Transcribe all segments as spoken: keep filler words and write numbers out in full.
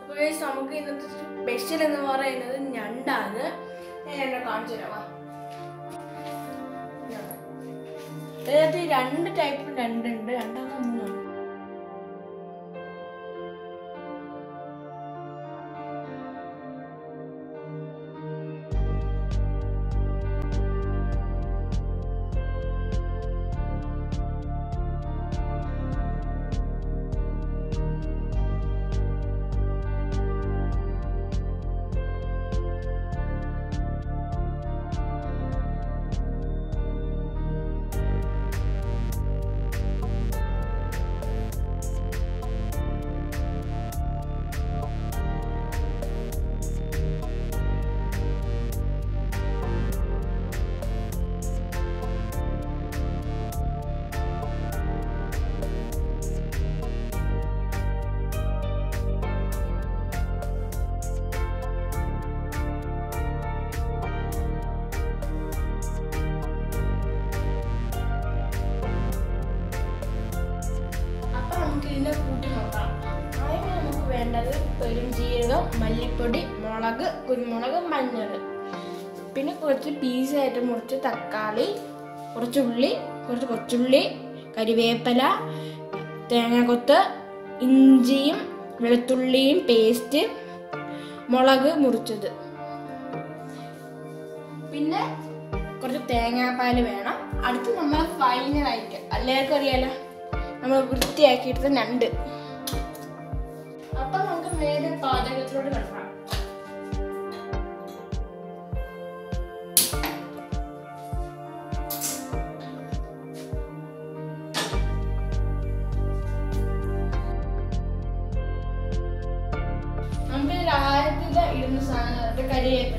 നമുക്ക് ഇന്നത്തെ സ്പെഷ്യൽ എന്ന് പറയുന്നത് ഞണ്ടാണ്. ഞാൻ ഞണ്ട കാണിച്ചു തരാം. അതായത് രണ്ട് ടൈപ്പ് ഞണ്ടുണ്ട്. രണ്ടാമത്തെ മൂന്നാണ്. കൂട്ടി നോക്കാം. അതിന് നമുക്ക് വേണ്ടത് പെരുംജീരകം, മല്ലിപ്പൊടി, മുളക്, കുരുമുളക്, മഞ്ഞൾ, പിന്നെ കുറച്ച് പീസായിട്ട് മുറിച്ച് തക്കാളി, കുറച്ച് ഉള്ളി, കുറച്ച് കൊച്ചുള്ളി, കരിവേപ്പില, തേങ്ങാക്കൊത്ത്, ഇഞ്ചിയും വെളുത്തുള്ളിയും പേസ്റ്റ്, മുളക് മുറിച്ചത്, പിന്നെ കുറച്ച് തേങ്ങാപ്പാൽ വേണം. അടുത്ത് നമ്മൾ ഫൈനലായിട്ട് എല്ലാവർക്കും അറിയാലോ നമ്മൾ വൃത്തിയാക്കിയിട്ട് ഞണ്ട്. അപ്പൊ നമുക്ക് നേരെ പാചകത്തിലോട്ട് കിടക്കാം. നമുക്ക് ആദ്യത്തിൽ ഇടുന്ന സാധനം കരിവേപ്പില.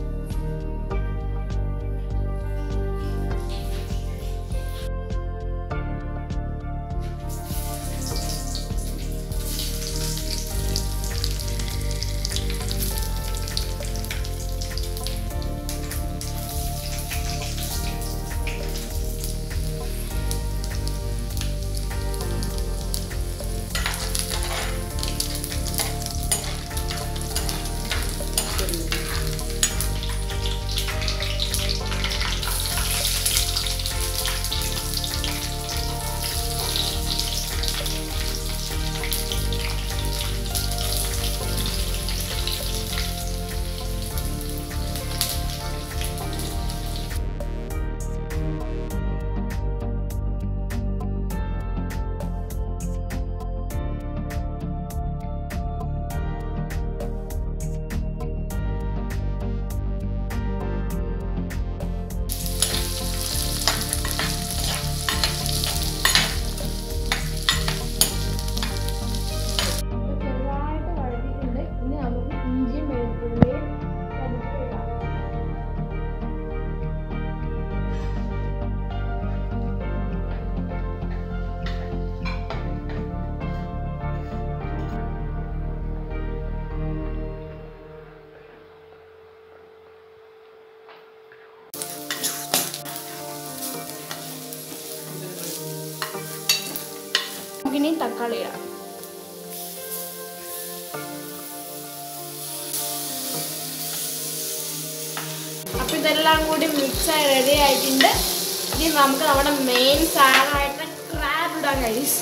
ഇനി തക്കാളി ഇടാം. അപ്പൊ ഇതെല്ലാം കൂടി മിക്സ് ആയി റെഡി ആയിട്ടുണ്ട്. ഇനി നമുക്ക് നമ്മുടെ മെയിൻ സാധനമായിട്ട് ക്രാബ് ഇടാം ഗൈസ്.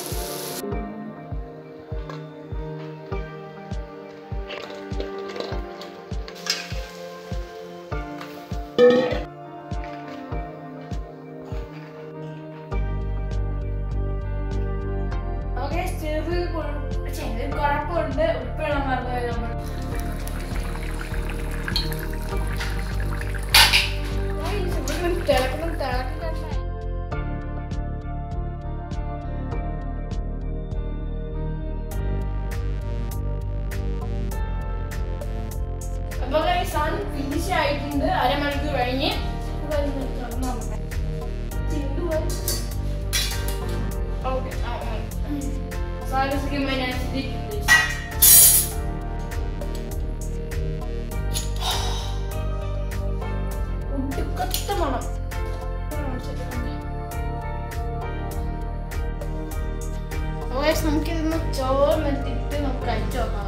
കുഴപ്പമുണ്ട്, ഉപ്പിടാൻ മറന്നുപോയി നമ്മൾ. തിളക്കണം തിളക്കണം. അപ്പൊ സാധനം ഫിനിഷ് ആയിട്ടുണ്ട്. അരമണിക്കൂർ കഴിഞ്ഞ് ഓക്കെ സാധനം മണം. നമുക്കിതൊന്ന് ചോറ് മെത്തിട്ട് നമുക്ക് കഴിച്ചു നോക്കാം.